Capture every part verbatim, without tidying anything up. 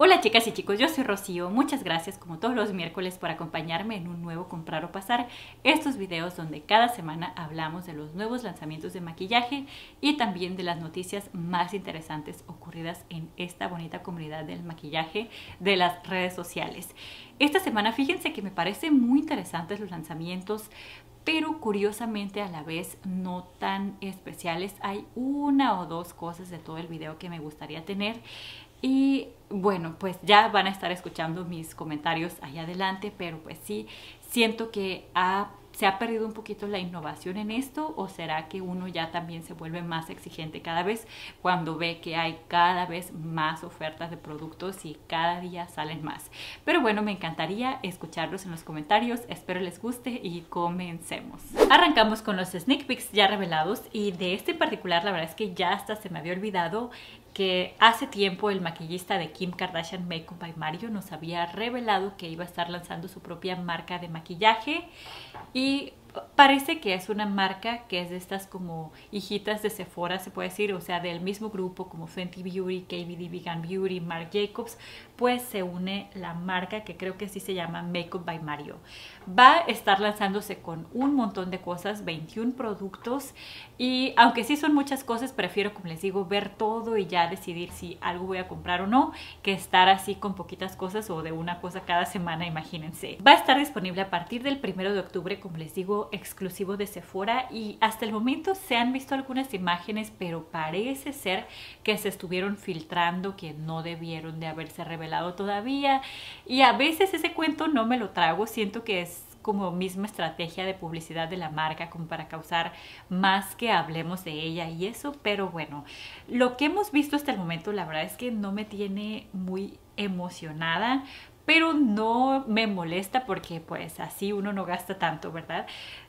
Hola chicas y chicos, yo soy Rocío. Muchas gracias como todos los miércoles por acompañarme en un nuevo Comprar o Pasar. Estos videos donde cada semana hablamos de los nuevos lanzamientos de maquillaje y también de las noticias más interesantes ocurridas en esta bonita comunidad del maquillaje de las redes sociales. Esta semana fíjense que me parecen muy interesantes los lanzamientos, pero curiosamente a la vez no tan especiales. Hay una o dos cosas de todo el video que me gustaría tener. Y bueno, pues ya van a estar escuchando mis comentarios allá adelante, pero pues sí, siento que ha, se ha perdido un poquito la innovación en esto, o será que uno ya también se vuelve más exigente cada vez cuando ve que hay cada vez más ofertas de productos y cada día salen más. Pero bueno, me encantaría escucharlos en los comentarios, espero les guste y comencemos. Arrancamos con los sneak peeks ya revelados y de este en particular la verdad es que ya hasta se me había olvidado que hace tiempo el maquillista de Kim Kardashian Makeup by Mario nos había revelado que iba a estar lanzando su propia marca de maquillaje y parece que es una marca que es de estas como hijitas de Sephora, se puede decir, o sea, del mismo grupo como Fenty Beauty, K B D Vegan Beauty, Marc Jacobs, pues se une la marca que creo que sí se llama Makeup by Mario. Va a estar lanzándose con un montón de cosas, veintiún productos, y aunque sí son muchas cosas, prefiero, como les digo, ver todo y ya decidir si algo voy a comprar o no, que estar así con poquitas cosas o de una cosa cada semana, imagínense. Va a estar disponible a partir del primero de octubre, como les digo, exclusivo de Sephora, y hasta el momento se han visto algunas imágenes, pero parece ser que se estuvieron filtrando, que no debieron de haberse revelado todavía, y a veces ese cuento no me lo trago, siento que es como misma estrategia de publicidad de la marca como para causar más que hablemos de ella y eso, pero bueno, lo que hemos visto hasta el momento la verdad es que no me tiene muy emocionada, pero no me molesta porque pues así uno no gasta tanto, ¿verdad?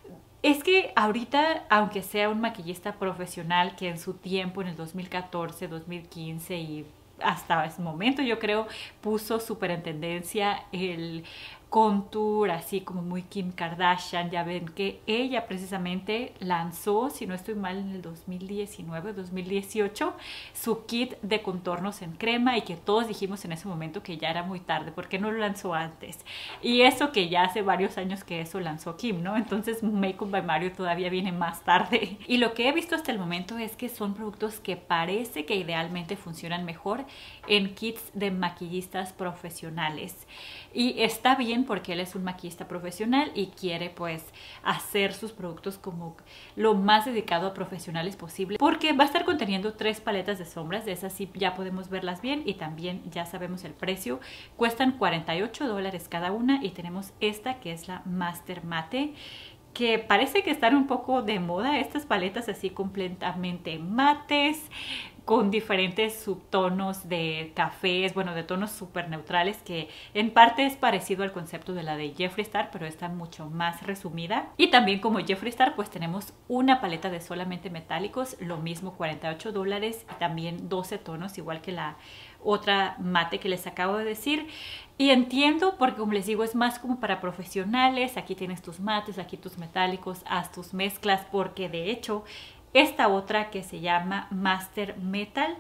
Es que ahorita, aunque sea un maquillista profesional que en su tiempo, en el dos mil catorce, dos mil quince y hasta ese momento yo creo puso súper en tendencia el contour así como muy Kim Kardashian, ya ven que ella precisamente lanzó, si no estoy mal, en el dos mil diecinueve, dos mil dieciocho su kit de contornos en crema y que todos dijimos en ese momento que ya era muy tarde, ¿por qué no lo lanzó antes? Y eso que ya hace varios años que eso lanzó Kim, ¿no? Entonces Makeup by Mario todavía viene más tarde. Y lo que he visto hasta el momento es que son productos que parece que idealmente funcionan mejor en kits de maquillistas profesionales. Y está bien porque él es un maquillista profesional y quiere pues hacer sus productos como lo más dedicado a profesionales posible, porque va a estar conteniendo tres paletas de sombras, de esas sí ya podemos verlas bien y también ya sabemos el precio, cuestan cuarenta y ocho dólares cada una y tenemos esta que es la Master Mate, que parece que están un poco de moda estas paletas así completamente mates, con diferentes subtonos de cafés, bueno, de tonos súper neutrales, que en parte es parecido al concepto de la de Jeffree Star, pero está mucho más resumida. Y también como Jeffree Star, pues tenemos una paleta de solamente metálicos, lo mismo cuarenta y ocho dólares, y también doce tonos, igual que la otra mate que les acabo de decir. Y entiendo porque, como les digo, es más como para profesionales. Aquí tienes tus mates, aquí tus metálicos, haz tus mezclas, porque de hecho esta otra que se llama Master Metal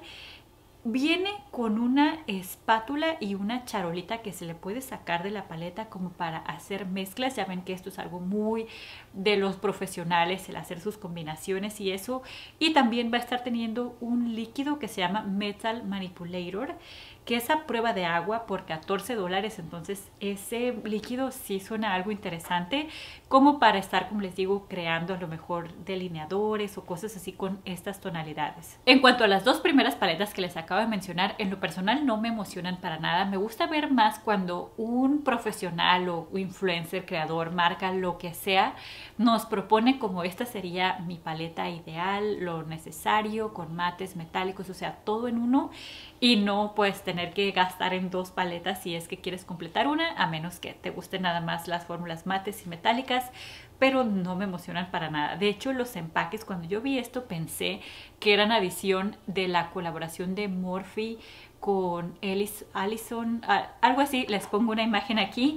viene con una espátula y una charolita que se le puede sacar de la paleta como para hacer mezclas. Ya ven que esto es algo muy de los profesionales, el hacer sus combinaciones y eso. Y también va a estar teniendo un líquido que se llama Metal Manipulator, que es a prueba de agua por catorce dólares. Entonces ese líquido sí suena algo interesante como para estar, como les digo, creando a lo mejor delineadores o cosas así con estas tonalidades. En cuanto a las dos primeras paletas que les acabo de mencionar, en lo personal no me emocionan para nada. Me gusta ver más cuando un profesional o influencer, creador, marca, lo que sea, nos propone como esta sería mi paleta ideal, lo necesario, con mates, metálicos, o sea, todo en uno, y no pues tener que gastar en dos paletas si es que quieres completar una, a menos que te gusten nada más las fórmulas mates y metálicas, pero no me emocionan para nada. De hecho, los empaques, cuando yo vi esto pensé que eran adición de la colaboración de Morphe con Alison, algo así, les pongo una imagen aquí,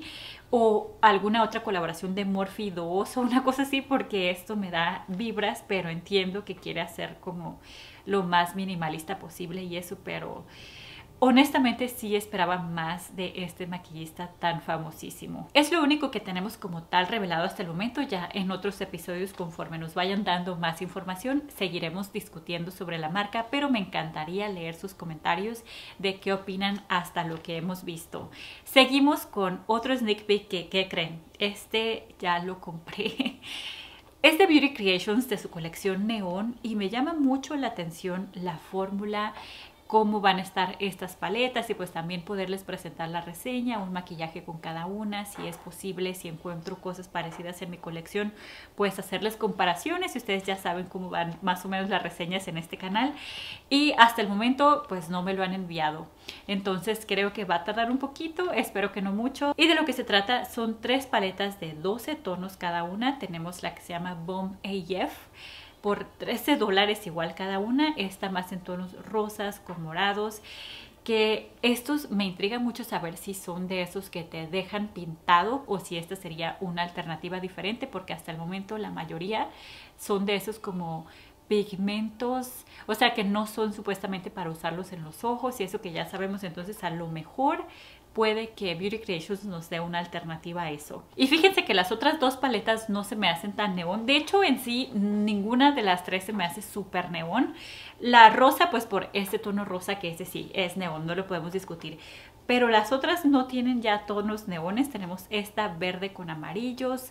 o alguna otra colaboración de Morphe dos o una cosa así, porque esto me da vibras, pero entiendo que quiere hacer como lo más minimalista posible y eso, pero Honestamente sí esperaba más de este maquillista tan famosísimo. Es lo único que tenemos como tal revelado hasta el momento. Ya en otros episodios, conforme nos vayan dando más información, seguiremos discutiendo sobre la marca, pero me encantaría leer sus comentarios de qué opinan hasta lo que hemos visto. Seguimos con otro sneak peek que, ¿qué creen? Este ya lo compré. Es de Beauty Creations, de su colección Neón, y me llama mucho la atención la fórmula, cómo van a estar estas paletas y pues también poderles presentar la reseña, un maquillaje con cada una, si es posible, si encuentro cosas parecidas en mi colección, pues hacerles comparaciones y ustedes ya saben cómo van más o menos las reseñas en este canal. Y hasta el momento pues no me lo han enviado, entonces creo que va a tardar un poquito, espero que no mucho. Y de lo que se trata son tres paletas de doce tonos cada una. Tenemos la que se llama Bomb A F por trece dólares igual cada una. Esta más en tonos rosas con morados, que estos me intriga mucho saber si son de esos que te dejan pintado o si esta sería una alternativa diferente, porque hasta el momento la mayoría son de esos como pigmentos, o sea que no son supuestamente para usarlos en los ojos y eso que ya sabemos. Entonces a lo mejor puede que Beauty Creations nos dé una alternativa a eso. Y fíjense que las otras dos paletas no se me hacen tan neón. De hecho, en sí, ninguna de las tres se me hace súper neón. La rosa, pues por este tono rosa, que ese sí es neón, no lo podemos discutir. Pero las otras no tienen ya tonos neones. Tenemos esta verde con amarillos,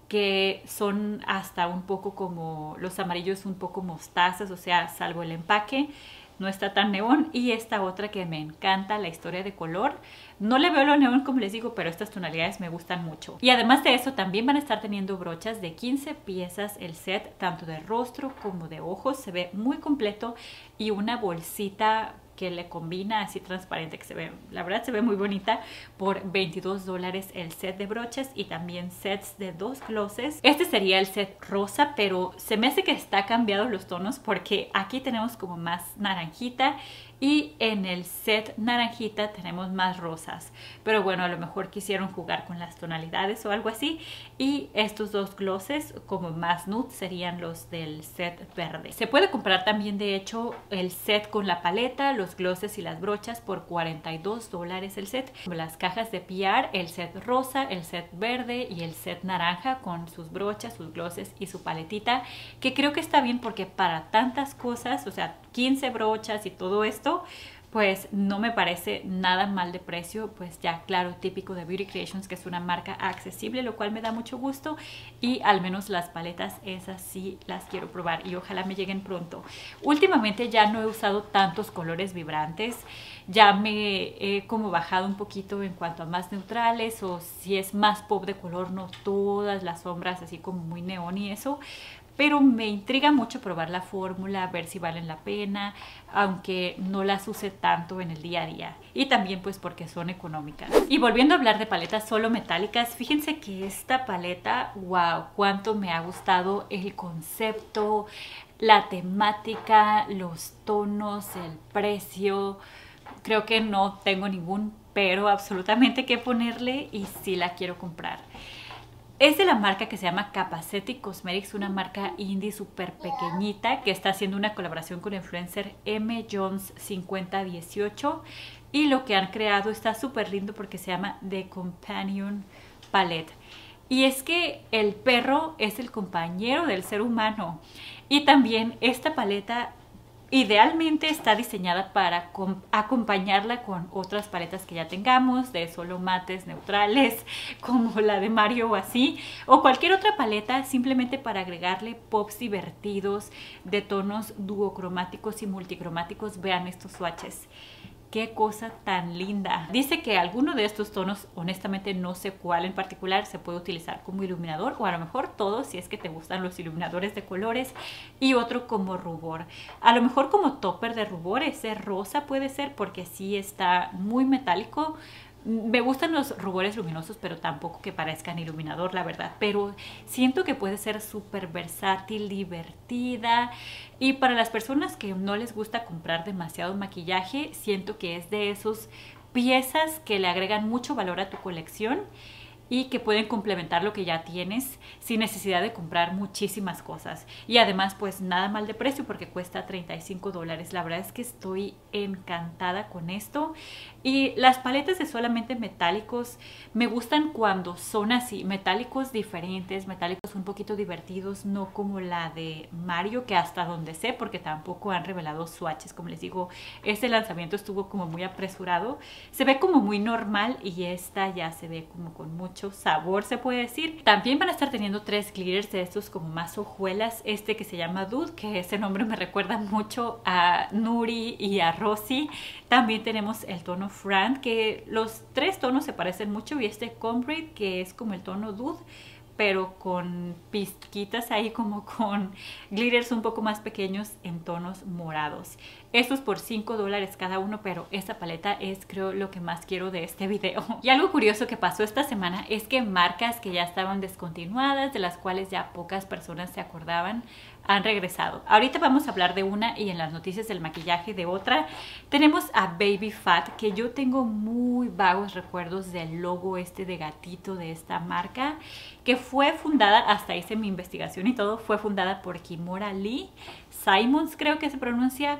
que son hasta un poco como los amarillos un poco mostazas, o sea, salvo el empaque, no está tan neón. Y esta otra que me encanta, la historia de color. No le veo lo neón como les digo, pero estas tonalidades me gustan mucho. Y además de eso también van a estar teniendo brochas de quince piezas el set, tanto de rostro como de ojos. Se ve muy completo y una bolsita que le combina así transparente, que se ve, la verdad se ve muy bonita, por veintidós dólares el set de brochas y también sets de dos glosses. Este sería el set rosa, pero se me hace que está cambiado los tonos porque aquí tenemos como más naranjita y en el set naranjita tenemos más rosas, pero bueno, a lo mejor quisieron jugar con las tonalidades o algo así. Y estos dos glosses como más nude serían los del set verde. Se puede comprar también de hecho el set con la paleta, los glosses y las brochas por cuarenta y dos dólares el set. Las cajas de P R, el set rosa, el set verde y el set naranja con sus brochas, sus glosses y su paletita, que creo que está bien porque para tantas cosas, o sea, quince brochas y todo esto, pues no me parece nada mal de precio. Pues ya claro, típico de Beauty Creations, que es una marca accesible, lo cual me da mucho gusto. Y al menos las paletas esas sí las quiero probar y ojalá me lleguen pronto. Últimamente ya no he usado tantos colores vibrantes, ya me he como bajado un poquito en cuanto a más neutrales, o si es más pop de color, no todas las sombras así como muy neón y eso. Pero me intriga mucho probar la fórmula, ver si valen la pena, aunque no las use tanto en el día a día. Y también pues porque son económicas. Y volviendo a hablar de paletas solo metálicas, fíjense que esta paleta, wow, cuánto me ha gustado el concepto, la temática, los tonos, el precio. Creo que no tengo ningún pero absolutamente que ponerle y sí la quiero comprar. Es de la marca que se llama Capacity Cosmetics, una marca indie súper pequeñita que está haciendo una colaboración con el influencer M Jones cincuenta dieciocho. Y lo que han creado está súper lindo porque se llama The Companion Palette. Y es que el perro es el compañero del ser humano. Y también esta paleta idealmente está diseñada para acompañarla con otras paletas que ya tengamos, de solo mates neutrales, como la de Mario o así, o cualquier otra paleta, simplemente para agregarle pops divertidos de tonos duocromáticos y multicromáticos. Vean estos swatches. ¡Qué cosa tan linda! Dice que alguno de estos tonos, honestamente no sé cuál en particular, se puede utilizar como iluminador, o a lo mejor todos si es que te gustan los iluminadores de colores, y otro como rubor. A lo mejor como topper de rubor, ese rosa puede ser porque sí está muy metálico. Me gustan los rubores luminosos, pero tampoco que parezcan iluminador, la verdad. Pero siento que puede ser súper versátil, divertida. Y para las personas que no les gusta comprar demasiado maquillaje, siento que es de esos piezas que le agregan mucho valor a tu colección y que pueden complementar lo que ya tienes sin necesidad de comprar muchísimas cosas. Y además pues nada mal de precio porque cuesta treinta y cinco dólares. La verdad es que estoy encantada con esto. Y las paletas de solamente metálicos me gustan cuando son así, metálicos diferentes, metálicos un poquito divertidos, no como la de Mario, que hasta donde sé, porque tampoco han revelado swatches, como les digo, este lanzamiento estuvo como muy apresurado. Se ve como muy normal y esta ya se ve como con mucho sabor, se puede decir. También van a estar teniendo tres glitters de estos como más hojuelas, este que se llama Dude, que ese nombre me recuerda mucho a Nuri y a Rosy. También tenemos el tono Fran, que los tres tonos se parecen mucho, y este Combrade, que es como el tono Dude, pero con pizquitas ahí como con glitters un poco más pequeños en tonos morados. Estos por cinco dólares cada uno, pero esta paleta es creo lo que más quiero de este video. Y algo curioso que pasó esta semana es que marcas que ya estaban descontinuadas, de las cuales ya pocas personas se acordaban, han regresado. Ahorita vamos a hablar de una y en las noticias del maquillaje de otra. Tenemos a Baby Phat, que yo tengo muy vagos recuerdos del logo este de gatito de esta marca, que fue fundada, hasta hice mi investigación y todo, fue fundada por Kimora Lee Simons, creo que se pronuncia,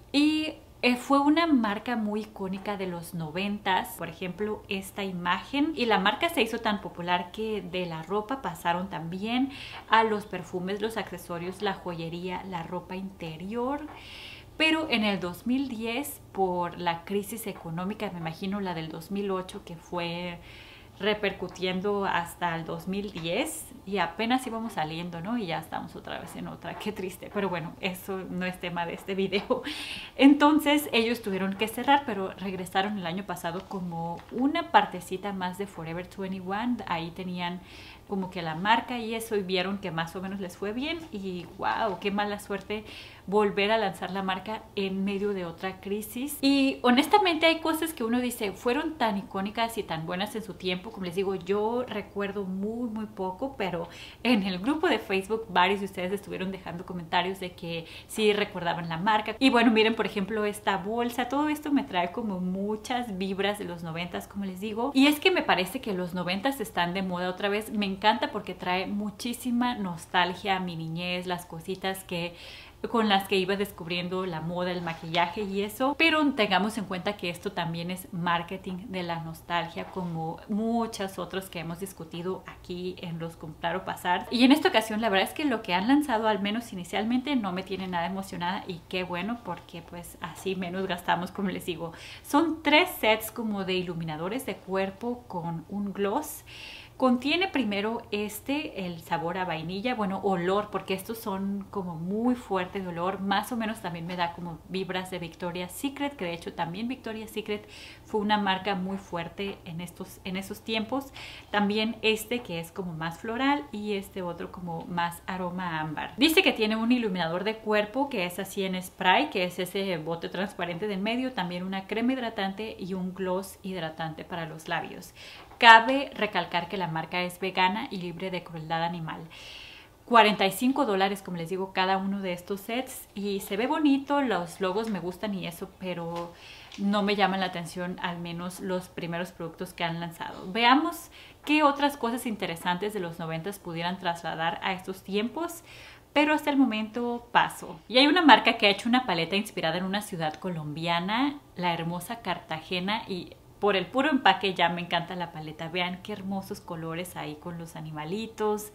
y Eh, fue una marca muy icónica de los noventas, por ejemplo esta imagen, y la marca se hizo tan popular que de la ropa pasaron también a los perfumes, los accesorios, la joyería, la ropa interior. Pero en el dos mil diez, por la crisis económica, me imagino la del dos mil ocho, que fue repercutiendo hasta el dos mil diez, y apenas íbamos saliendo, ¿no? Y ya estamos otra vez en otra, qué triste, pero bueno, eso no es tema de este video. Entonces ellos tuvieron que cerrar, pero regresaron el año pasado como una partecita más de Forever veintiuno, ahí tenían como que la marca y eso, y vieron que más o menos les fue bien, y wow, qué mala suerte volver a lanzar la marca en medio de otra crisis. Y honestamente hay cosas que uno dice fueron tan icónicas y tan buenas en su tiempo. Como les digo, yo recuerdo muy muy poco, pero en el grupo de Facebook varios de ustedes estuvieron dejando comentarios de que sí recordaban la marca. Y bueno, miren por ejemplo esta bolsa, todo esto me trae como muchas vibras de los noventas, como les digo, y es que me parece que los noventas están de moda otra vez. Me encanta porque trae muchísima nostalgia a mi niñez, las cositas que con las que iba descubriendo la moda, el maquillaje y eso, pero tengamos en cuenta que esto también es marketing de la nostalgia, como muchas otras que hemos discutido aquí en los comprar o pasar. Y en esta ocasión la verdad es que lo que han lanzado, al menos inicialmente, no me tiene nada emocionada, y qué bueno, porque pues así menos gastamos, como les digo. Son tres sets como de iluminadores de cuerpo con un gloss. Contiene primero este, el sabor a vainilla, bueno, olor, porque estos son como muy fuertes de olor, más o menos también me da como vibras de Victoria's Secret, que de hecho también Victoria's Secret fue una marca muy fuerte en, estos, en esos tiempos. También este que es como más floral, y este otro como más aroma ámbar. Dice que tiene un iluminador de cuerpo que es así en spray, que es ese bote transparente de en medio, también una crema hidratante y un gloss hidratante para los labios. Cabe recalcar que la marca es vegana y libre de crueldad animal. cuarenta y cinco dólares, como les digo, cada uno de estos sets, y se ve bonito, los logos me gustan y eso, pero no me llaman la atención, al menos los primeros productos que han lanzado. Veamos qué otras cosas interesantes de los noventas pudieran trasladar a estos tiempos, pero hasta el momento paso. Y hay una marca que ha hecho una paleta inspirada en una ciudad colombiana, la hermosa Cartagena, y por el puro empaque ya me encanta la paleta. Vean qué hermosos colores ahí con los animalitos.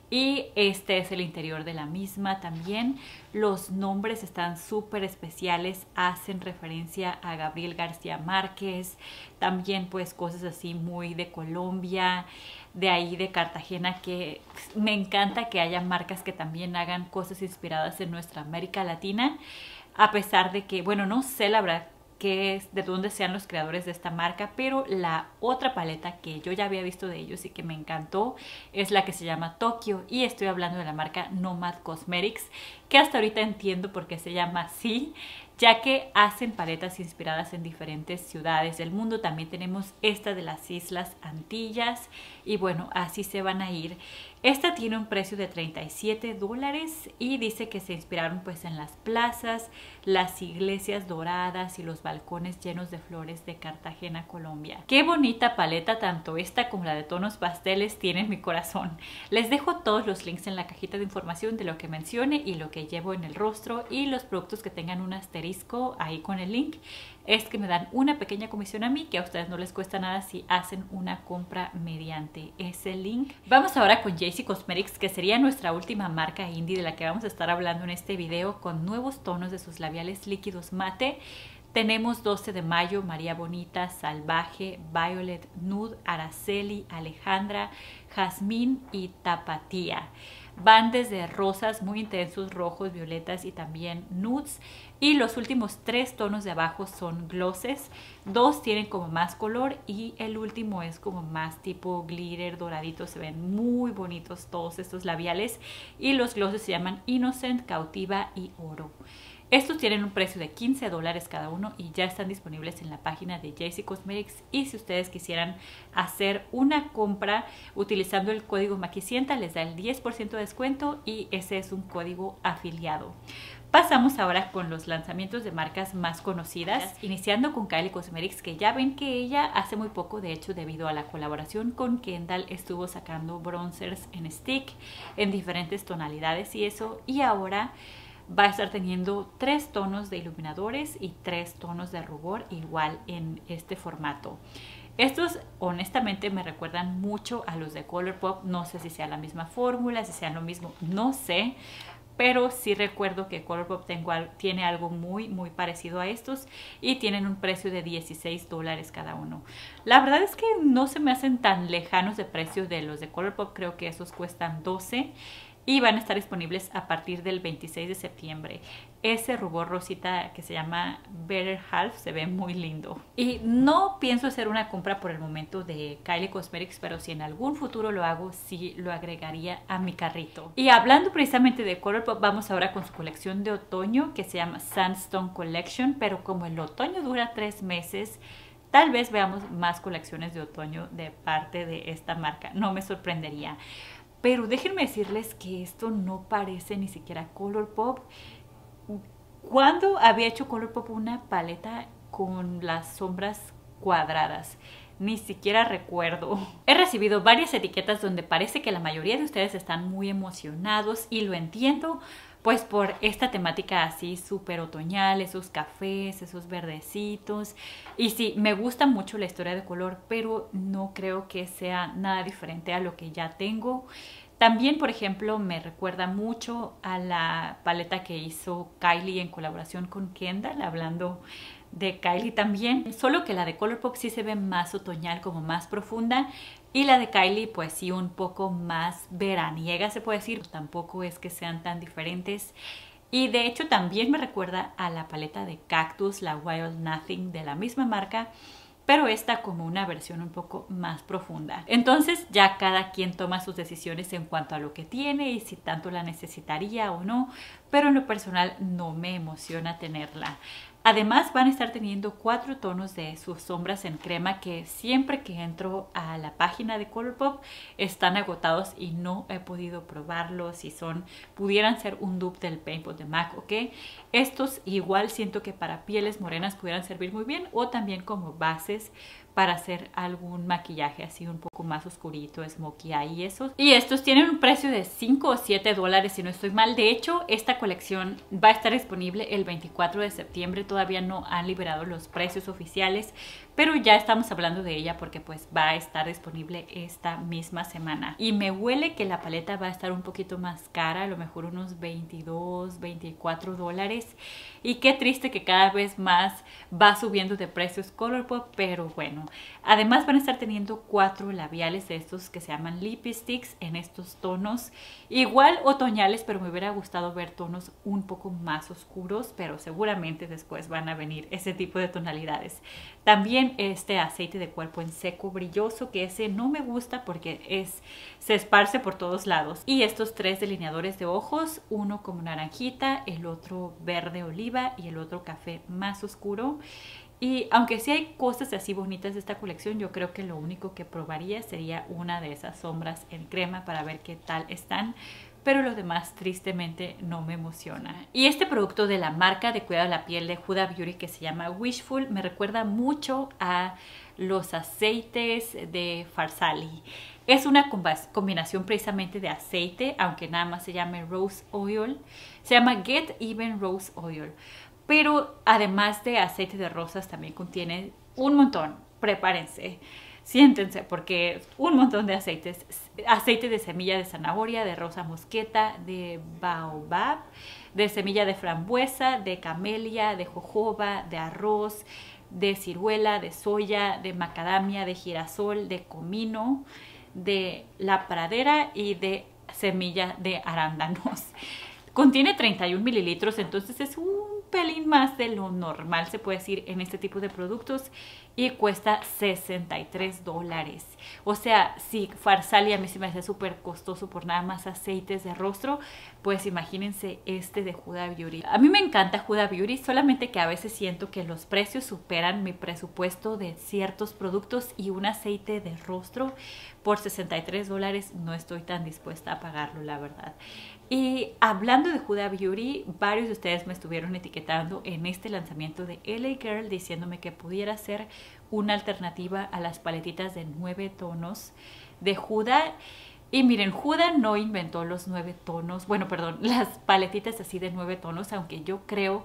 Y este es el interior de la misma también. Los nombres están súper especiales, hacen referencia a Gabriel García Márquez. También pues cosas así muy de Colombia, de ahí de Cartagena, que me encanta que haya marcas que también hagan cosas inspiradas en nuestra América Latina. A pesar de que, bueno, no sé la verdad que es de dónde sean los creadores de esta marca, pero la otra paleta que yo ya había visto de ellos y que me encantó es la que se llama Tokyo, y estoy hablando de la marca Nomad Cosmetics, que hasta ahorita entiendo por qué se llama así, ya que hacen paletas inspiradas en diferentes ciudades del mundo. También tenemos esta de las Islas Antillas, y bueno, así se van a ir. Esta tiene un precio de treinta y siete dólares y dice que se inspiraron pues en las plazas, las iglesias doradas y los balcones llenos de flores de Cartagena, Colombia. Qué bonita paleta, tanto esta como la de tonos pasteles tienen mi corazón. Les dejo todos los links en la cajita de información de lo que mencione y lo que llevo en el rostro, y los productos que tengan un asterisco ahí con el link es que me dan una pequeña comisión a mí, que a ustedes no les cuesta nada si hacen una compra mediante ese link. Vamos ahora con J C Cosmetics, que sería nuestra última marca indie de la que vamos a estar hablando en este video, con nuevos tonos de sus labiales líquidos mate. Tenemos doce de mayo, María Bonita, Salvaje, Violet, Nude, Araceli, Alejandra, Jazmín y Tapatía. Van desde rosas muy intensos, rojos, violetas y también nudes. Y los últimos tres tonos de abajo son glosses. Dos tienen como más color y el último es como más tipo glitter doradito. Se ven muy bonitos todos estos labiales. Y los glosses se llaman Innocent, Cautiva y Oro. Estos tienen un precio de quince dólares cada uno y ya están disponibles en la página de J C Cosmetics. Y si ustedes quisieran hacer una compra utilizando el código Maquisienta, les da el diez por ciento de descuento y ese es un código afiliado. Pasamos ahora con los lanzamientos de marcas más conocidas, iniciando con Kylie Cosmetics, que ya ven que ella hace muy poco, de hecho debido a la colaboración con Kendall, estuvo sacando bronzers en stick en diferentes tonalidades y eso, y ahora va a estar teniendo tres tonos de iluminadores y tres tonos de rubor igual en este formato. Estos honestamente me recuerdan mucho a los de Colourpop. No sé si sea la misma fórmula, si sean lo mismo, no sé. Pero sí recuerdo que Colourpop tengo, tiene algo muy muy parecido a estos y tienen un precio de dieciséis dólares cada uno. La verdad es que no se me hacen tan lejanos de precio de los de Colourpop. Creo que esos cuestan doce y van a estar disponibles a partir del veintiséis de septiembre. Ese rubor rosita que se llama Better Half se ve muy lindo. Y no pienso hacer una compra por el momento de Kylie Cosmetics, pero si en algún futuro lo hago, sí lo agregaría a mi carrito. Y hablando precisamente de Colourpop, vamos ahora con su colección de otoño que se llama Sandstone Collection, pero como el otoño dura tres meses, tal vez veamos más colecciones de otoño de parte de esta marca. No me sorprendería. Pero déjenme decirles que esto no parece ni siquiera Colourpop. ¿Cuándo había hecho Colourpop una paleta con las sombras cuadradas? Ni siquiera recuerdo. He recibido varias etiquetas donde parece que la mayoría de ustedes están muy emocionados y lo entiendo, pues por esta temática así súper otoñal, esos cafés, esos verdecitos. Y sí, me gusta mucho la historia de color, pero no creo que sea nada diferente a lo que ya tengo. También, por ejemplo, me recuerda mucho a la paleta que hizo Kylie en colaboración con Kendall, hablando de Kylie también. Solo que la de Colourpop sí se ve más otoñal, como más profunda. Y la de Kylie pues sí un poco más veraniega, se puede decir. Tampoco es que sean tan diferentes. Y de hecho también me recuerda a la paleta de Cactus, la Wild Nothing de la misma marca, pero esta como una versión un poco más profunda. Entonces ya cada quien toma sus decisiones en cuanto a lo que tiene y si tanto la necesitaría o no, pero en lo personal no me emociona tenerla. Además van a estar teniendo cuatro tonos de sus sombras en crema que siempre que entro a la página de Colourpop están agotados y no he podido probarlos. Si son, pudieran ser un dupe del Paint Pot de MAC, ¿ok? Estos igual siento que para pieles morenas pudieran servir muy bien, o también como bases para hacer algún maquillaje así un poco más oscurito, smokey eye y esos. Y estos tienen un precio de cinco o siete dólares si no estoy mal. De hecho, esta colección va a estar disponible el veinticuatro de septiembre. Todavía no han liberado los precios oficiales, pero ya estamos hablando de ella porque pues va a estar disponible esta misma semana. Y me huele que la paleta va a estar un poquito más cara, a lo mejor unos veintidós, veinticuatro dólares. Y qué triste que cada vez más va subiendo de precios Colourpop, pero bueno. Además van a estar teniendo cuatro labiales de estos que se llaman Lippy Sticks en estos tonos igual otoñales, pero me hubiera gustado ver tonos un poco más oscuros, pero seguramente después van a venir ese tipo de tonalidades. También este aceite de cuerpo en seco brilloso, que ese no me gusta porque es, se esparce por todos lados. Y estos tres delineadores de ojos, uno como naranjita, el otro verde oliva y el otro café más oscuro. Y aunque sí hay cosas así bonitas de esta colección, yo creo que lo único que probaría sería una de esas sombras en crema para ver qué tal están. Pero lo demás tristemente no me emociona. Y este producto de la marca de cuidado de la piel de Huda Beauty que se llama Wishful me recuerda mucho a los aceites de Farsali. Es una combinación precisamente de aceite, aunque nada más se llame Rose Oil. Se llama Get Even Rose Oil. Pero además de aceite de rosas también contiene un montón. Prepárense. Siéntense porque un montón de aceites, aceite de semilla de zanahoria, de rosa mosqueta, de baobab, de semilla de frambuesa, de camelia, de jojoba, de arroz, de ciruela, de soya, de macadamia, de girasol, de comino, de la pradera y de semilla de arándanos. Contiene treinta y un mililitros, entonces es un pelín más de lo normal, se puede decir, en este tipo de productos, y cuesta sesenta y tres dólares. O sea, si Farsali a mí se me hace súper costoso por nada más aceites de rostro, pues imagínense este de Huda Beauty. A mí me encanta Huda Beauty, solamente que a veces siento que los precios superan mi presupuesto de ciertos productos, y un aceite de rostro por sesenta y tres dólares no estoy tan dispuesta a pagarlo, la verdad. Y hablando de Huda Beauty, varios de ustedes me estuvieron etiquetando en este lanzamiento de L A Girl diciéndome que pudiera ser una alternativa a las paletitas de nueve tonos de Huda. Y miren, Huda no inventó los nueve tonos, bueno, perdón, las paletitas así de nueve tonos, aunque yo creo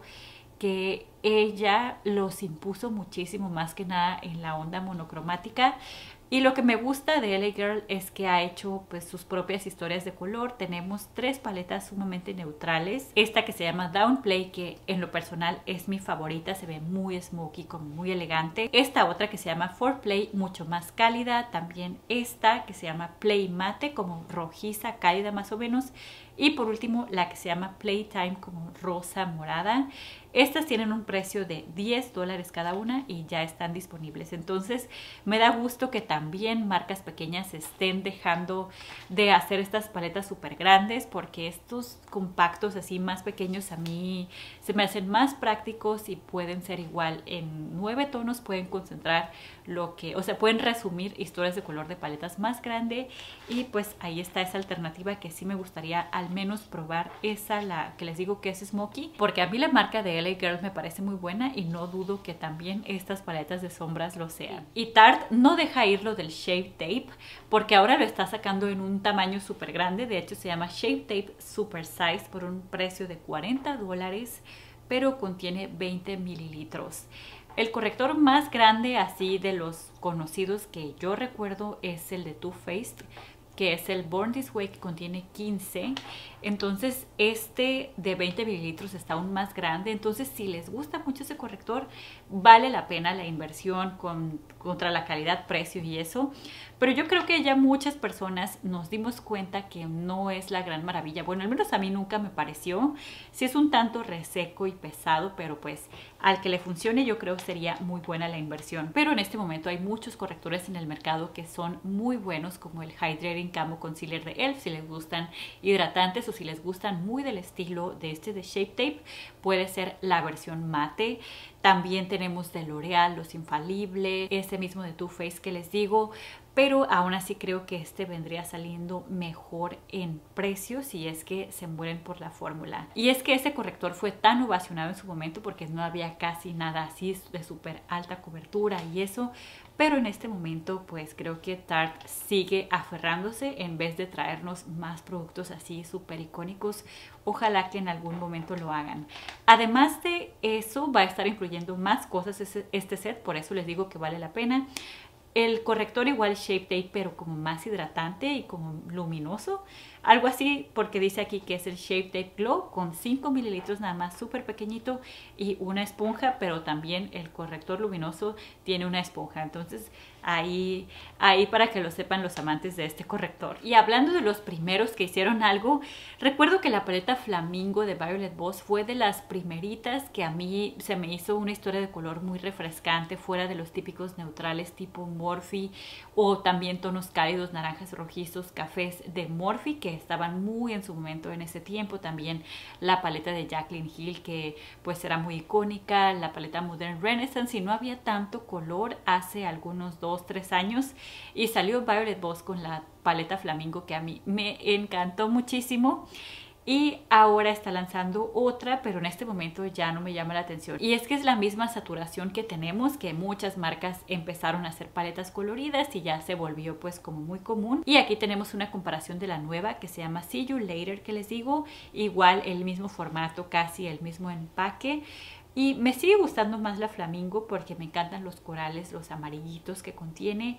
que ella los impuso muchísimo, más que nada en la onda monocromática. Y lo que me gusta de L A Girl es que ha hecho pues sus propias historias de color. Tenemos tres paletas sumamente neutrales. Esta que se llama Downplay, que en lo personal es mi favorita, se ve muy smoky, como muy elegante. Esta otra que se llama Foreplay, mucho más cálida. También esta que se llama Play Mate, como rojiza, cálida más o menos. Y por último la que se llama Playtime, como rosa morada. Estas tienen un precio de diez dólares cada una y ya están disponibles. Entonces me da gusto que también marcas pequeñas estén dejando de hacer estas paletas súper grandes, porque estos compactos así más pequeños a mí se me hacen más prácticos y pueden ser igual en nueve tonos, pueden concentrar lo que, o sea, pueden resumir historias de color de paletas más grande. Y pues ahí está esa alternativa que sí me gustaría al menos probar, esa la que les digo que es Smoky, porque a mí la marca de L A Girl me parece muy buena y no dudo que también estas paletas de sombras lo sean. Y Tarte no deja ir lo del Shape Tape, porque ahora lo está sacando en un tamaño súper grande. De hecho se llama Shape Tape Super Size por un precio de cuarenta dólares, pero contiene veinte mililitros. El corrector más grande así de los conocidos que yo recuerdo es el de Too Faced, que es el Born This Way, que contiene quince. Entonces este de veinte mililitros está aún más grande. Entonces si les gusta mucho ese corrector, vale la pena la inversión con, contra la calidad, precio y eso. Pero yo creo que ya muchas personas nos dimos cuenta que no es la gran maravilla. Bueno, al menos a mí nunca me pareció. Sí es un tanto reseco y pesado, pero pues al que le funcione yo creo que sería muy buena la inversión. Pero en este momento hay muchos correctores en el mercado que son muy buenos, como el Hydrating Camo Concealer de E L F. Si les gustan hidratantes o si les gustan muy del estilo de este de Shape Tape, puede ser la versión mate. También tenemos de L'Oreal los Infalible, ese mismo de Too Faced que les digo, pero aún así creo que este vendría saliendo mejor en precio si es que se mueren por la fórmula. Y es que ese corrector fue tan ovacionado en su momento porque no había casi nada así de súper alta cobertura y eso, pero en este momento pues creo que Tarte sigue aferrándose en vez de traernos más productos así súper icónicos. Ojalá que en algún momento lo hagan. Además de eso va a estar incluyendo más cosas este set, por eso les digo que vale la pena. El corrector igual Shape Tape, pero como más hidratante y como luminoso. Algo así, porque dice aquí que es el Shape Tape Glow con cinco mililitros nada más, súper pequeñito, y una esponja, pero también el corrector luminoso tiene una esponja. Entonces Ahí, ahí para que lo sepan los amantes de este corrector. Y hablando de los primeros que hicieron algo, recuerdo que la paleta Flamingo de Violet Voss fue de las primeritas que a mí se me hizo una historia de color muy refrescante, fuera de los típicos neutrales tipo Morphe, o también tonos cálidos, naranjas, rojizos, cafés de Morphe, que estaban muy en su momento en ese tiempo. También la paleta de Jaclyn Hill, que pues era muy icónica, la paleta Modern Renaissance, y no había tanto color hace algunos dos tres años, y salió Violet Voss con la paleta Flamingo, que a mí me encantó muchísimo, y ahora está lanzando otra, pero en este momento ya no me llama la atención. Y es que es la misma saturación que tenemos, que muchas marcas empezaron a hacer paletas coloridas y ya se volvió pues como muy común. Y aquí tenemos una comparación de la nueva que se llama See You Later, que les digo, igual el mismo formato, casi el mismo empaque. Y me sigue gustando más la Flamingo porque me encantan los corales, los amarillitos que contiene.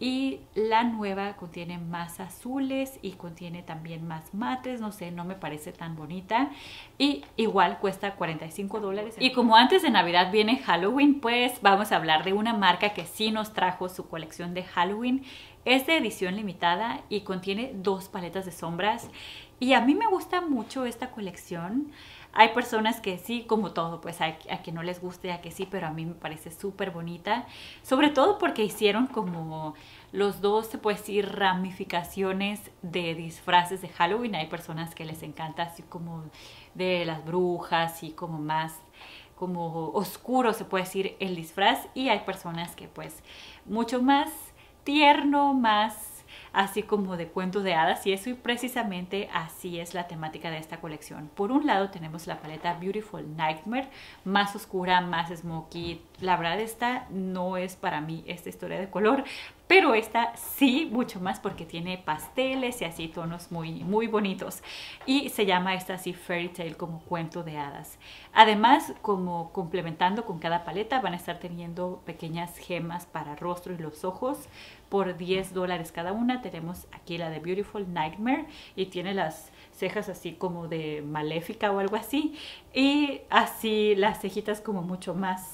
Y la nueva contiene más azules y contiene también más mates. No sé, no me parece tan bonita. Y igual cuesta cuarenta y cinco dólares. Y como antes de Navidad viene Halloween, pues vamos a hablar de una marca que sí nos trajo su colección de Halloween. Es de edición limitada y contiene dos paletas de sombras. Y a mí me gusta mucho esta colección. Hay personas que sí, como todo, pues hay a que no les guste, a que sí, pero a mí me parece súper bonita. Sobre todo porque hicieron como los dos, se puede decir, ramificaciones de disfraces de Halloween. Hay personas que les encanta así como de las brujas y como más como oscuro, se puede decir, el disfraz. Y hay personas que pues mucho más tierno, más así como de cuentos de hadas, y eso, y precisamente así es la temática de esta colección. Por un lado tenemos la paleta Beautiful Nightmare, más oscura, más smoky. La verdad esta no es para mí esta historia de color, pero esta sí, mucho más, porque tiene pasteles y así tonos muy, muy bonitos. Y se llama esta así Fairy Tale, como cuento de hadas. Además, como complementando con cada paleta, van a estar teniendo pequeñas gemas para rostro y los ojos por diez dólares cada una. Tenemos aquí la de Beautiful Nightmare y tiene las cejas así como de maléfica o algo así. Y así las cejitas como mucho más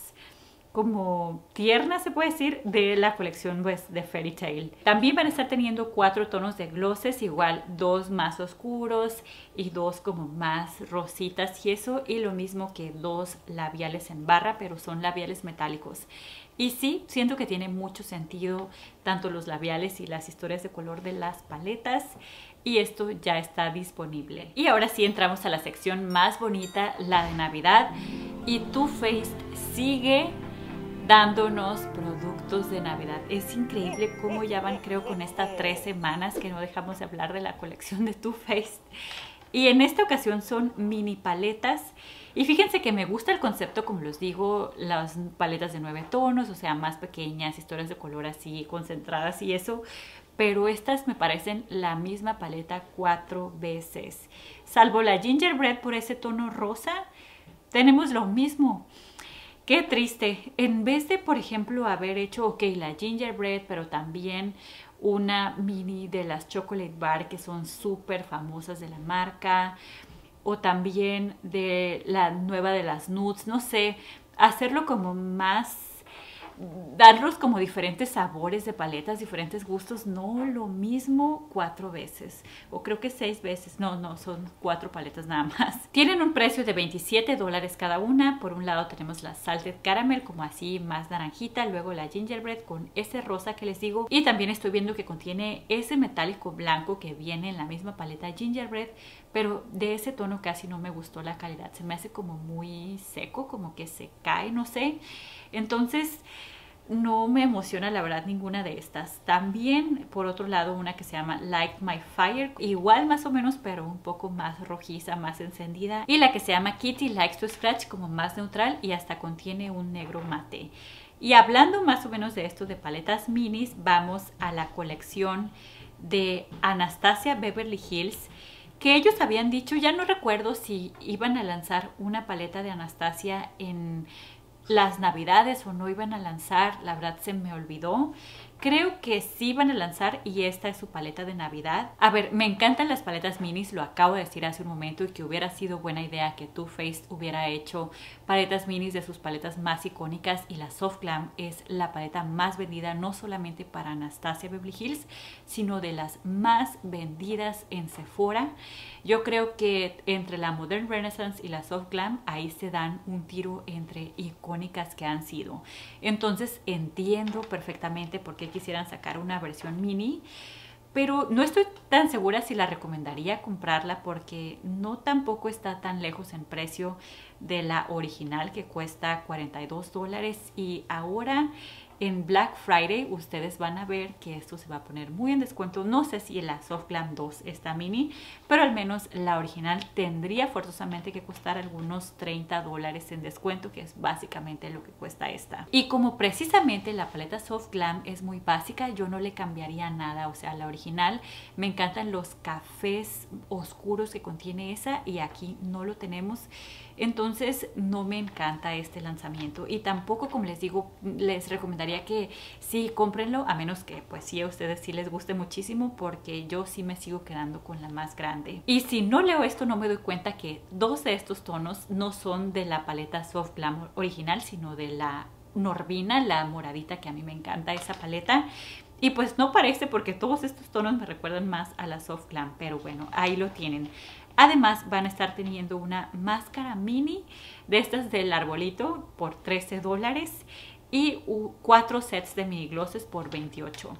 como tierna, se puede decir, de la colección pues, de Fairy Tale. También van a estar teniendo cuatro tonos de glosses, igual dos más oscuros y dos como más rositas y eso, y lo mismo que dos labiales en barra, pero son labiales metálicos. Y sí, siento que tiene mucho sentido tanto los labiales y las historias de color de las paletas. Y esto ya está disponible. Y ahora sí entramos a la sección más bonita, la de Navidad. Y Too Faced sigue dándonos productos de Navidad. Es increíble cómo ya van, creo, con estas tres semanas que no dejamos de hablar de la colección de Too Faced. Y en esta ocasión son mini paletas. Y fíjense que me gusta el concepto, como les digo, las paletas de nueve tonos, o sea, más pequeñas, historias de color así, concentradas y eso. Pero estas me parecen la misma paleta cuatro veces. Salvo la Gingerbread por ese tono rosa, tenemos lo mismo. Qué triste. En vez de, por ejemplo, haber hecho, ok, la Gingerbread, pero también una mini de las Chocolate Bar, que son súper famosas de la marca, o también de la nueva de las Nudes, no sé, hacerlo como más, darlos como diferentes sabores de paletas, diferentes gustos, no lo mismo cuatro veces, o creo que seis veces, no, no, son cuatro paletas nada más. Tienen un precio de veintisiete dólares cada una. Por un lado tenemos la Salted Caramel, como así más naranjita, luego la Gingerbread con ese rosa que les digo, y también estoy viendo que contiene ese metálico blanco que viene en la misma paleta Gingerbread, pero de ese tono casi no me gustó la calidad, se me hace como muy seco, como que se cae, no sé. Entonces no me emociona la verdad ninguna de estas. También por otro lado una que se llama Light My Fire, igual más o menos pero un poco más rojiza, más encendida, y la que se llama Kitty Likes to Scratch, como más neutral y hasta contiene un negro mate. Y hablando más o menos de esto de paletas minis, vamos a la colección de Anastasia Beverly Hills, que ellos habían dicho, ya no recuerdo si iban a lanzar una paleta de Anastasia en las Navidades o no iban a lanzar, la verdad se me olvidó, Creo que sí van a lanzar y esta es su paleta de Navidad. A ver, me encantan las paletas minis, lo acabo de decir hace un momento, y que hubiera sido buena idea que Too Faced hubiera hecho paletas minis de sus paletas más icónicas, y la Soft Glam es la paleta más vendida no solamente para Anastasia Beverly Hills, sino de las más vendidas en Sephora. Yo creo que entre la Modern Renaissance y la Soft Glam ahí se dan un tiro entre icónicas que han sido. Entonces entiendo perfectamente por qué quisieran sacar una versión mini, pero no estoy tan segura si la recomendaría comprarla porque no tampoco está tan lejos en precio de la original, que cuesta cuarenta y dos dólares, y ahora en Black Friday ustedes van a ver que esto se va a poner muy en descuento. No sé si la Soft Glam dos está mini, pero al menos la original tendría forzosamente que costar algunos treinta dólares en descuento, que es básicamente lo que cuesta esta. Y como precisamente la paleta Soft Glam es muy básica, yo no le cambiaría nada. O sea, la original, me encantan los cafés oscuros que contiene esa, y aquí no lo tenemos. Entonces no me encanta este lanzamiento, y tampoco, como les digo, les recomendaría que sí, cómprenlo, a menos que pues sí a ustedes sí les guste muchísimo, porque yo sí me sigo quedando con la más grande. Y si no leo esto no me doy cuenta que dos de estos tonos no son de la paleta Soft Glam original, sino de la Norvina, la moradita, que a mí me encanta esa paleta. Y pues no parece, porque todos estos tonos me recuerdan más a la Soft Glam, pero bueno, ahí lo tienen. Además van a estar teniendo una máscara mini de estas del arbolito por trece dólares y cuatro sets de mini glosses por veintiocho.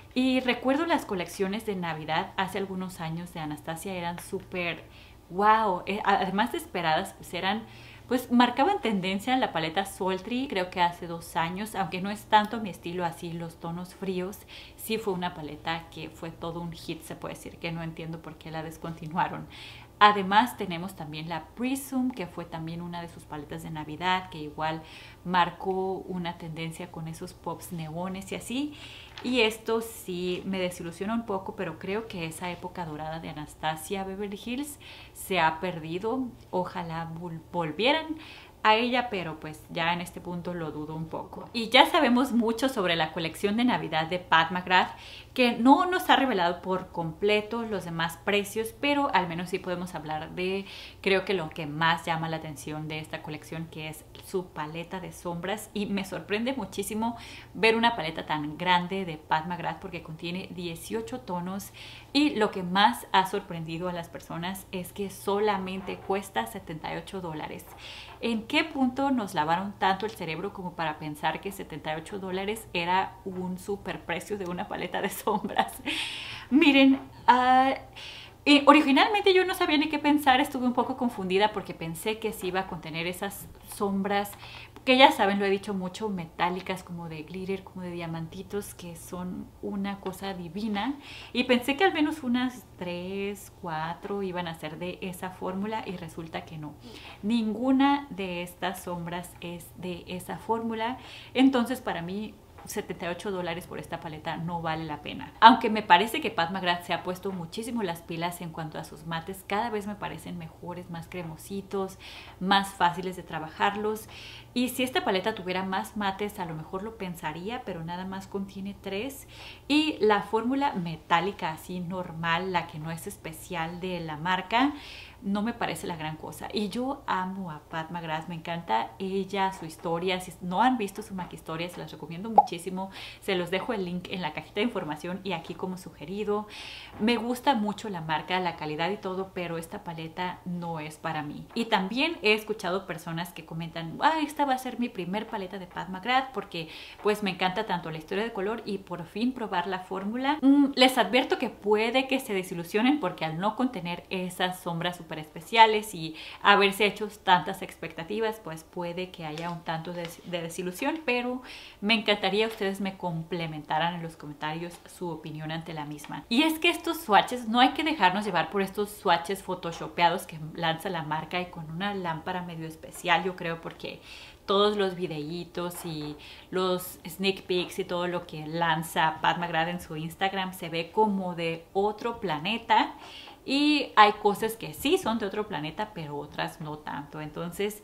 Y recuerdo las colecciones de Navidad hace algunos años de Anastasia, eran súper wow, además de esperadas, pues eran... pues marcaban tendencia en la paleta Sultry, creo que hace dos años, aunque no es tanto mi estilo así, los tonos fríos. Sí fue una paleta que fue todo un hit, se puede decir, que no entiendo por qué la descontinuaron. Además tenemos también la Prism, que fue también una de sus paletas de Navidad, que igual marcó una tendencia con esos pops neones y así. Y esto sí me desilusiona un poco, pero creo que esa época dorada de Anastasia Beverly Hills se ha perdido. Ojalá volvieran a ella, pero pues ya en este punto lo dudo un poco. Y ya sabemos mucho sobre la colección de Navidad de Pat McGrath, que no nos ha revelado por completo los demás precios, pero al menos sí podemos hablar de, creo que lo que más llama la atención de esta colección, que es su paleta de sombras. Y me sorprende muchísimo ver una paleta tan grande de Pat McGrath, porque contiene dieciocho tonos, y lo que más ha sorprendido a las personas es que solamente cuesta setenta y ocho dólares. ¿En qué punto nos lavaron tanto el cerebro como para pensar que setenta y ocho dólares era un superprecio de una paleta de sombras? Miren, uh, eh, originalmente yo no sabía ni qué pensar, estuve un poco confundida porque pensé que sí iba a contener esas sombras, que ya saben, lo he dicho mucho, metálicas, como de glitter, como de diamantitos, que son una cosa divina. Y pensé que al menos unas tres, cuatro iban a ser de esa fórmula, y resulta que no. Ninguna de estas sombras es de esa fórmula. Entonces para mí setenta y ocho dólares por esta paleta no vale la pena. Aunque me parece que Pat McGrath se ha puesto muchísimo las pilas en cuanto a sus mates. Cada vez me parecen mejores, más cremositos, más fáciles de trabajarlos. Y si esta paleta tuviera más mates, a lo mejor lo pensaría, pero nada más contiene tres. Y la fórmula metálica así normal, la que no es especial de la marca, no me parece la gran cosa. Y yo amo a Pat McGrath, me encanta ella, su historia. Si no han visto su maquihistoria, se las recomiendo muchísimo. Se los dejo el link en la cajita de información y aquí como sugerido. Me gusta mucho la marca, la calidad y todo, pero esta paleta no es para mí. Y también he escuchado personas que comentan, ah, esta va a ser mi primer paleta de Pat McGrath porque pues me encanta tanto la historia de color y por fin probar la fórmula. Mm, les advierto que puede que se desilusionen porque al no contener esas sombras súper especiales y haberse hecho tantas expectativas, pues puede que haya un tanto de, de desilusión, pero me encantaría que ustedes me complementaran en los comentarios su opinión ante la misma. Y es que estos swatches, no hay que dejarnos llevar por estos swatches photoshopeados que lanza la marca y con una lámpara medio especial, yo creo, porque todos los videitos y los sneak peeks y todo lo que lanza Pat McGrath en su Instagram se ve como de otro planeta. Y hay cosas que sí son de otro planeta, pero otras no tanto. Entonces,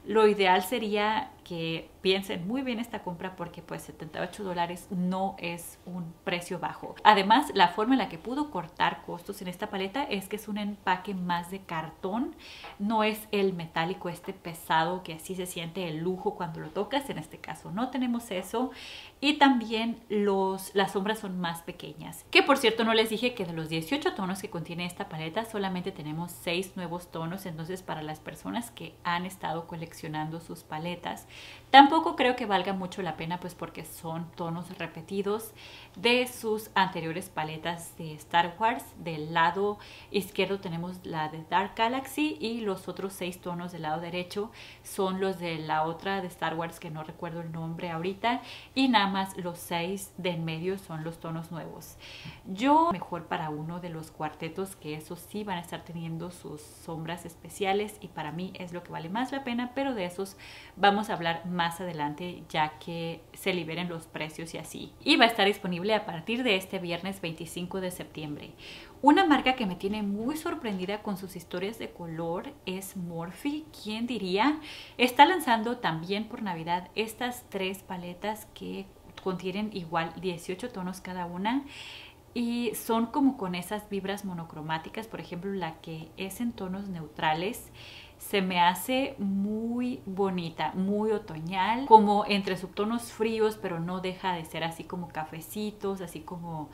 Lo ideal sería que piensen muy bien esta compra porque pues setenta y ocho dólares no es un precio bajo. Además, la forma en la que pudo cortar costos en esta paleta es que es un empaque más de cartón, no es el metálico este pesado que así se siente el lujo cuando lo tocas. En este caso no tenemos eso. Y también los, las sombras son más pequeñas. Que por cierto no les dije que de los dieciocho tonos que contiene esta paleta solamente tenemos seis nuevos tonos. Entonces para las personas que han estado coleccionando sus paletas, tampoco creo que valga mucho la pena pues porque son tonos repetidos de sus anteriores paletas de Star Wars. Del lado izquierdo tenemos la de Dark Galaxy y los otros seis tonos del lado derecho son los de la otra de Star Wars que no recuerdo el nombre ahorita, y nada más los seis de en medio son los tonos nuevos. Yo mejor para uno de los cuartetos, que esos sí van a estar teniendo sus sombras especiales y para mí es lo que vale más la pena, pero de esos vamos a hablar más adelante ya que se liberen los precios y así. Y va a estar disponible a partir de este viernes veinticinco de septiembre. Una marca que me tiene muy sorprendida con sus historias de color es Morphe. ¿Quién diría? Está lanzando también por Navidad estas tres paletas que contienen igual dieciocho tonos cada una. Y son como con esas vibras monocromáticas. Por ejemplo, la que es en tonos neutrales se me hace muy bonita, muy otoñal, como entre subtonos fríos, pero no deja de ser así como cafecitos, así como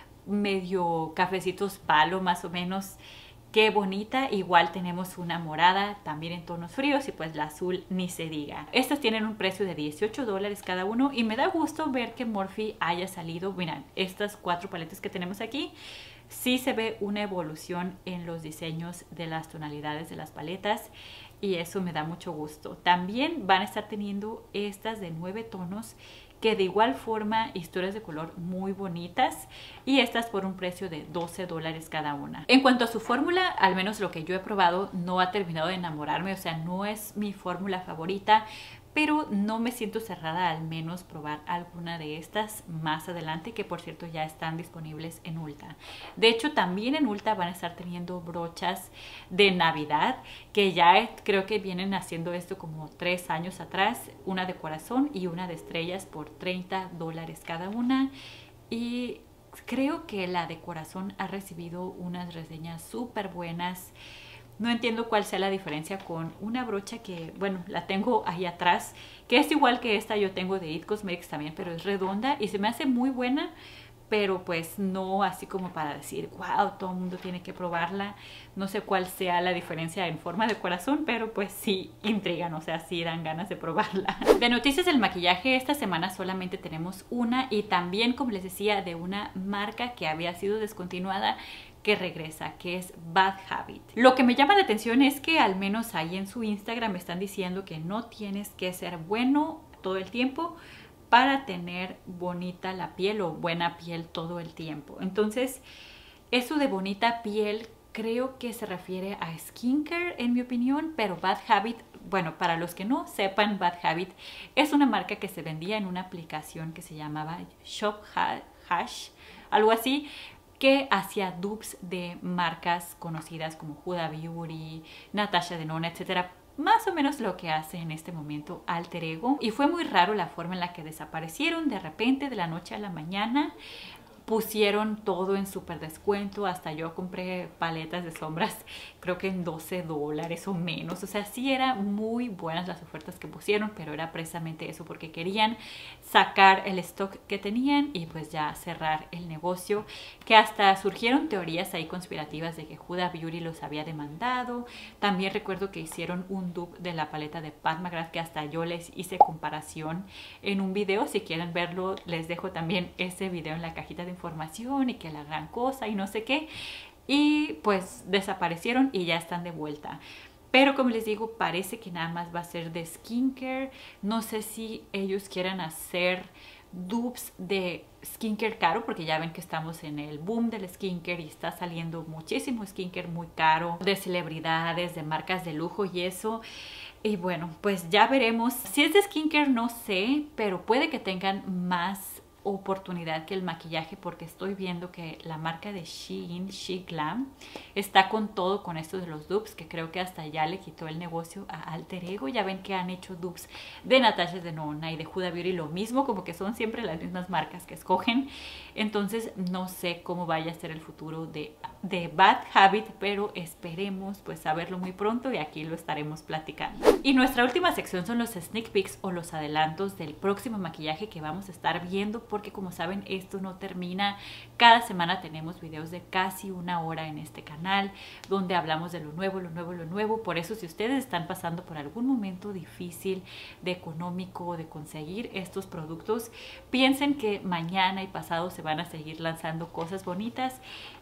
medio cafecitos palo más o menos. Qué bonita. Igual tenemos una morada también en tonos fríos y pues la azul ni se diga. Estas tienen un precio de dieciocho dólares cada uno y me da gusto ver que Morphe haya salido. Miren, estas cuatro paletas que tenemos aquí, sí se ve una evolución en los diseños de las tonalidades de las paletas y eso me da mucho gusto. También van a estar teniendo estas de nueve tonos que de igual forma historias de color muy bonitas, y estas por un precio de doce dólares cada una. En cuanto a su fórmula, al menos lo que yo he probado no ha terminado de enamorarme, o sea, no es mi fórmula favorita, pero no me siento cerrada al menos probar alguna de estas más adelante, que por cierto ya están disponibles en Ulta. De hecho, también en Ulta van a estar teniendo brochas de Navidad, que ya creo que vienen haciendo esto como tres años atrás, una de corazón y una de estrellas por treinta dólares cada una. Y creo que la de corazón ha recibido unas reseñas súper buenas. No entiendo cuál sea la diferencia con una brocha que, bueno, la tengo ahí atrás, que es igual que esta, yo tengo de It Cosmetics también, pero es redonda y se me hace muy buena, pero pues no así como para decir, wow, todo el mundo tiene que probarla. No sé cuál sea la diferencia en forma de corazón, pero pues sí intrigan, o sea, sí dan ganas de probarla. De noticias del maquillaje, esta semana solamente tenemos una, y también, como les decía, de una marca que había sido descontinuada, que regresa, que es Bad Habit. Lo que me llama la atención es que al menos ahí en su Instagram me están diciendo que no tienes que ser bueno todo el tiempo para tener bonita la piel o buena piel todo el tiempo. Entonces, eso de bonita piel creo que se refiere a skincare en mi opinión, pero Bad Habit, bueno, para los que no sepan, Bad Habit es una marca que se vendía en una aplicación que se llamaba Shop Hash, algo así, que hacía dupes de marcas conocidas como Huda Beauty, Natasha Denona, etcétera. Más o menos lo que hace en este momento Alter Ego. Y fue muy raro la forma en la que desaparecieron de repente, de la noche a la mañana. Pusieron todo en súper descuento, hasta yo compré paletas de sombras creo que en doce dólares o menos. O sea, sí eran muy buenas las ofertas que pusieron, pero era precisamente eso, porque querían sacar el stock que tenían y pues ya cerrar el negocio, que hasta surgieron teorías ahí conspirativas de que Huda Beauty los había demandado. También recuerdo que hicieron un dupe de la paleta de Pat McGrath, que hasta yo les hice comparación en un video. Si quieren verlo, les dejo también ese video en la cajita de información, y que la gran cosa y no sé qué, y pues desaparecieron y ya están de vuelta. Pero como les digo, parece que nada más va a ser de skincare. No sé si ellos quieran hacer dupes de skincare caro, porque ya ven que estamos en el boom del skincare y está saliendo muchísimo skincare muy caro, de celebridades, de marcas de lujo y eso. Y bueno, pues ya veremos. Si es de skincare no sé, pero puede que tengan más oportunidad que el maquillaje, porque estoy viendo que la marca de Shein, SheGlam, está con todo con esto de los dupes, que creo que hasta ya le quitó el negocio a Alter Ego. Ya ven que han hecho dupes de Natasha Denona y de Huda Beauty, lo mismo, como que son siempre las mismas marcas que escogen. Entonces no sé cómo vaya a ser el futuro de, de Bad Habit, pero esperemos pues saberlo muy pronto y aquí lo estaremos platicando. Y nuestra última sección son los sneak peeks o los adelantos del próximo maquillaje que vamos a estar viendo, porque como saben esto no termina. Cada semana tenemos videos de casi una hora en este canal donde hablamos de lo nuevo, lo nuevo, lo nuevo. Por eso si ustedes están pasando por algún momento difícil de económico, de conseguir estos productos, piensen que mañana y pasado se van a seguir lanzando cosas bonitas.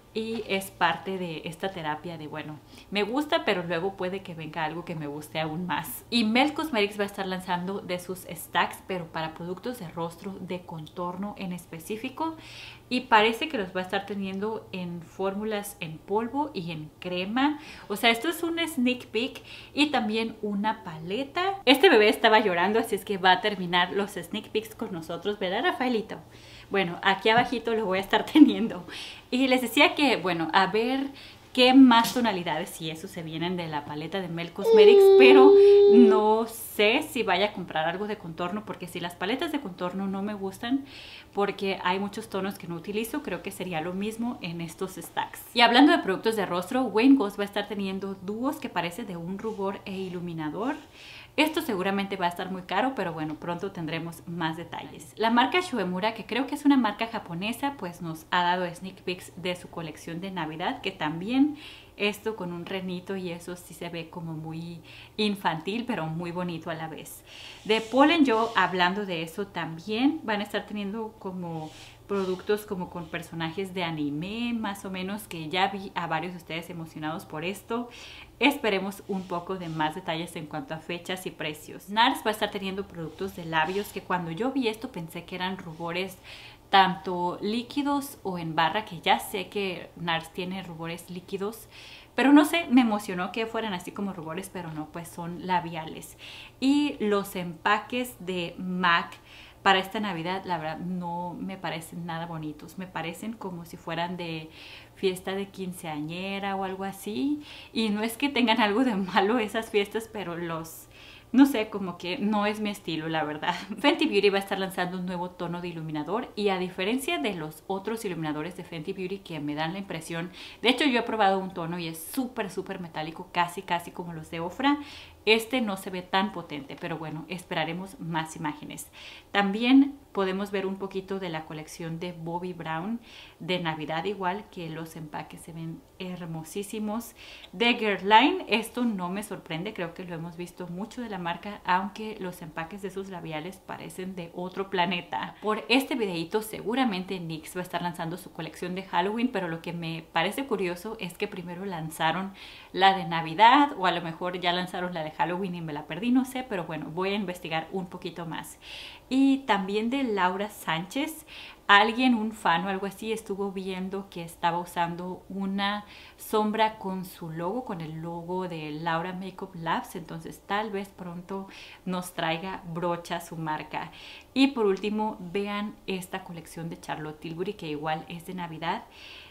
Y es parte de esta terapia de, bueno, me gusta, pero luego puede que venga algo que me guste aún más. Y Melt Cosmetics va a estar lanzando de sus stacks, pero para productos de rostro, de contorno en específico. Y parece que los va a estar teniendo en fórmulas en polvo y en crema. O sea, esto es un sneak peek y también una paleta. Este bebé estaba llorando, así es que va a terminar los sneak peeks con nosotros, ¿verdad, Rafaelito? Bueno, aquí abajito lo voy a estar teniendo. Y les decía que, bueno, a ver qué más tonalidades, si eso se vienen de la paleta de Melt Cosmetics, pero no sé si vaya a comprar algo de contorno, porque si las paletas de contorno no me gustan, porque hay muchos tonos que no utilizo, creo que sería lo mismo en estos stacks. Y hablando de productos de rostro, Wayne Goss va a estar teniendo dúos que parecen de un rubor e iluminador. Esto seguramente va a estar muy caro, pero bueno, pronto tendremos más detalles. La marca Shuemura, que creo que es una marca japonesa, pues nos ha dado sneak peeks de su colección de Navidad, que también esto con un renito y eso sí se ve como muy infantil, pero muy bonito a la vez. De Pollen Joe, hablando de eso, también van a estar teniendo como productos como con personajes de anime, más o menos, que ya vi a varios de ustedes emocionados por esto. Esperemos un poco de más detalles en cuanto a fechas y precios. NARS va a estar teniendo productos de labios que cuando yo vi esto pensé que eran rubores tanto líquidos o en barra, que ya sé que NARS tiene rubores líquidos, pero no sé, me emocionó que fueran así como rubores, pero no, pues son labiales. Y los empaques de MAC para esta Navidad, la verdad, no me parecen nada bonitos. Me parecen como si fueran de fiesta de quinceañera o algo así. Y no es que tengan algo de malo esas fiestas, pero los... no sé, como que no es mi estilo, la verdad. Fenty Beauty va a estar lanzando un nuevo tono de iluminador y a diferencia de los otros iluminadores de Fenty Beauty que me dan la impresión, de hecho yo he probado un tono y es súper, súper metálico, casi, casi como los de Ofra. Este no se ve tan potente, pero bueno, esperaremos más imágenes. También podemos ver un poquito de la colección de Bobbi Brown de Navidad, igual que los empaques se ven hermosísimos. De Guerlain, esto no me sorprende, creo que lo hemos visto mucho de la marca, aunque los empaques de sus labiales parecen de otro planeta. Por este videito seguramente N Y X va a estar lanzando su colección de Halloween, pero lo que me parece curioso es que primero lanzaron la de Navidad, o a lo mejor ya lanzaron la de Halloween y me la perdí, no sé, pero bueno, voy a investigar un poquito más. Y también de Laura Sánchez, alguien, un fan o algo así, estuvo viendo que estaba usando una sombra con su logo, con el logo de Laura Makeup Labs, entonces tal vez pronto nos traiga brocha su marca. Y por último, vean esta colección de Charlotte Tilbury, que igual es de Navidad.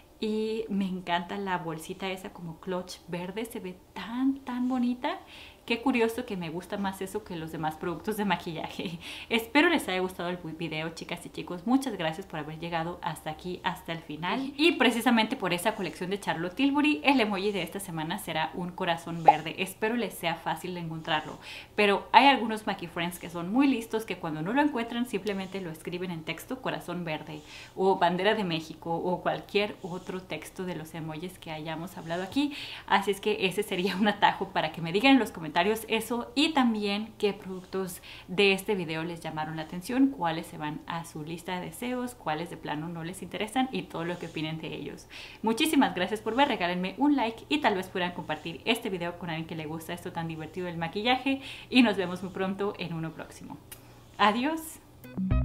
Y me encanta la bolsita esa como clutch verde, se ve tan tan bonita. Qué curioso que me gusta más eso que los demás productos de maquillaje. Espero les haya gustado el video, chicas y chicos. Muchas gracias por haber llegado hasta aquí, hasta el final. Y precisamente por esa colección de Charlotte Tilbury, el emoji de esta semana será un corazón verde. Espero les sea fácil de encontrarlo. Pero hay algunos Maki Friends que son muy listos, que cuando no lo encuentran simplemente lo escriben en texto, corazón verde, o bandera de México, o cualquier otro texto de los emojis que hayamos hablado aquí. Así es que ese sería un atajo para que me digan en los comentarios eso, y también qué productos de este video les llamaron la atención, cuáles se van a su lista de deseos, cuáles de plano no les interesan y todo lo que opinen de ellos. Muchísimas gracias por ver, regálenme un like y tal vez puedan compartir este video con alguien que le gusta esto tan divertido del maquillaje y nos vemos muy pronto en uno próximo. Adiós.